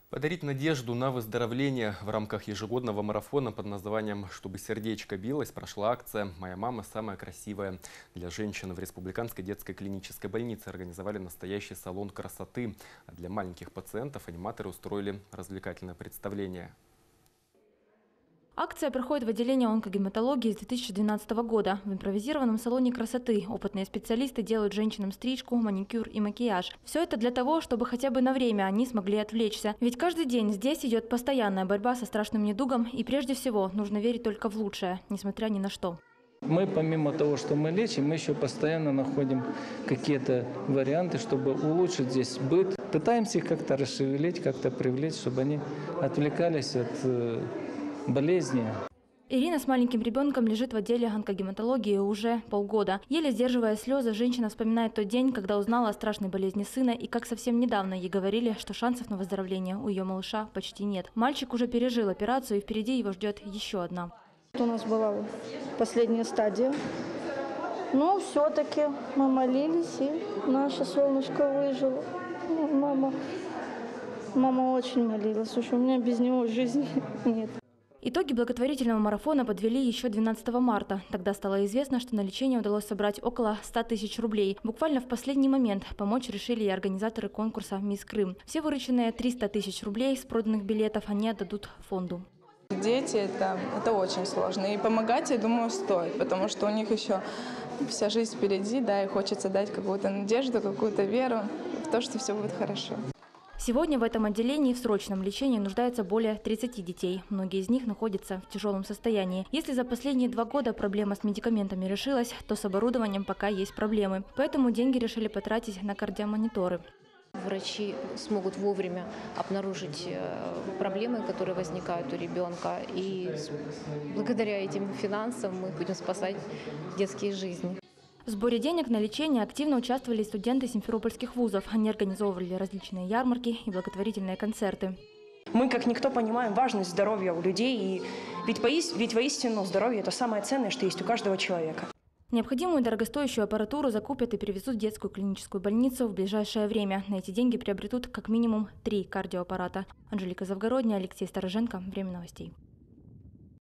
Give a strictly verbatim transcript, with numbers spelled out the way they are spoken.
Подарить надежду на выздоровление в рамках ежегодного марафона под названием «Чтобы сердечко билось» прошла акция «Моя мама самая красивая». Для женщин в Республиканской детской клинической больнице организовали настоящий салон красоты. А для маленьких пациентов аниматоры устроили развлекательное представление. Акция проходит в отделении онкогематологии с две тысячи двенадцатого года. В импровизированном салоне красоты опытные специалисты делают женщинам стрижку, маникюр и макияж. Все это для того, чтобы хотя бы на время они смогли отвлечься. Ведь каждый день здесь идет постоянная борьба со страшным недугом, и прежде всего нужно верить только в лучшее, несмотря ни на что. Мы, помимо того, что мы лечим, мы еще постоянно находим какие-то варианты, чтобы улучшить здесь быт. Пытаемся их как-то расшевелить, как-то привлечь, чтобы они отвлекались от болезни. Ирина с маленьким ребенком лежит в отделе онкогематологии уже полгода. Еле сдерживая слезы, женщина вспоминает тот день, когда узнала о страшной болезни сына и как совсем недавно ей говорили, что шансов на выздоровление у ее малыша почти нет. Мальчик уже пережил операцию, и впереди его ждет еще одна. У нас была последняя стадия, но все-таки мы молились, и наше солнышко выжило. Мама, мама очень молилась, слушай, у меня без него жизни нет. Итоги благотворительного марафона подвели еще двенадцатого марта. Тогда стало известно, что на лечение удалось собрать около ста тысяч рублей. Буквально в последний момент помочь решили и организаторы конкурса «Мисс Крым». Все вырученные триста тысяч рублей с проданных билетов они отдадут фонду. Дети это, это очень сложно. И помогать, я думаю, стоит, потому что у них еще вся жизнь впереди, да, и хочется дать какую-то надежду, какую-то веру в то, что все будет хорошо. Сегодня в этом отделении в срочном лечении нуждается более тридцати детей. Многие из них находятся в тяжелом состоянии. Если за последние два года проблема с медикаментами решилась, то с оборудованием пока есть проблемы. Поэтому деньги решили потратить на кардиомониторы. Врачи смогут вовремя обнаружить проблемы, которые возникают у ребенка. И благодаря этим финансам мы будем спасать детские жизни. В сборе денег на лечение активно участвовали студенты симферопольских вузов. Они организовывали различные ярмарки и благотворительные концерты. Мы, как никто, понимаем важность здоровья у людей. И ведь, поист... ведь воистину здоровье – это самое ценное, что есть у каждого человека. Необходимую дорогостоящую аппаратуру закупят и перевезут в детскую клиническую больницу в ближайшее время. На эти деньги приобретут как минимум три кардиоаппарата. Анжелика Завгородняя, Алексей Стороженко. Время новостей.